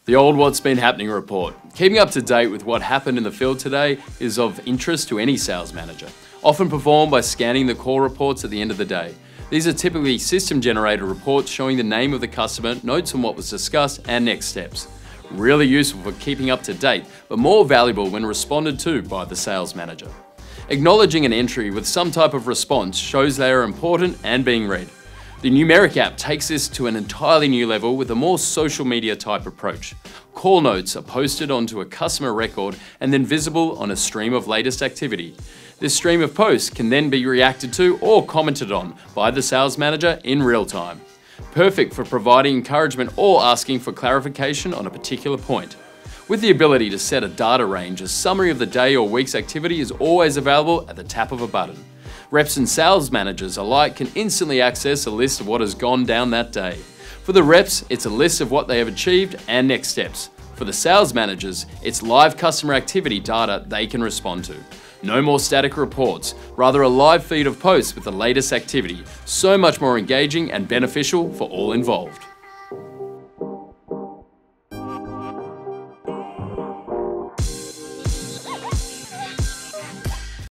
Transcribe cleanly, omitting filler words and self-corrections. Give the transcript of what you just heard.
The old What's Been Happening report. Keeping up to date with what happened in the field today is of interest to any sales manager, often performed by scanning the call reports at the end of the day. These are typically system-generated reports showing the name of the customer, notes on what was discussed, and next steps. Really useful for keeping up to date, but more valuable when responded to by the sales manager. Acknowledging an entry with some type of response shows they are important and being read. The Numeric app takes this to an entirely new level with a more social media type approach. Call notes are posted onto a customer record and then visible on a stream of latest activity. This stream of posts can then be reacted to or commented on by the sales manager in real time. Perfect for providing encouragement or asking for clarification on a particular point. With the ability to set a data range, a summary of the day or week's activity is always available at the tap of a button. Reps and sales managers alike can instantly access a list of what has gone down that day. For the reps, it's a list of what they have achieved and next steps. For the sales managers, it's live customer activity data they can respond to. No more static reports, rather a live feed of posts with the latest activity. So much more engaging and beneficial for all involved.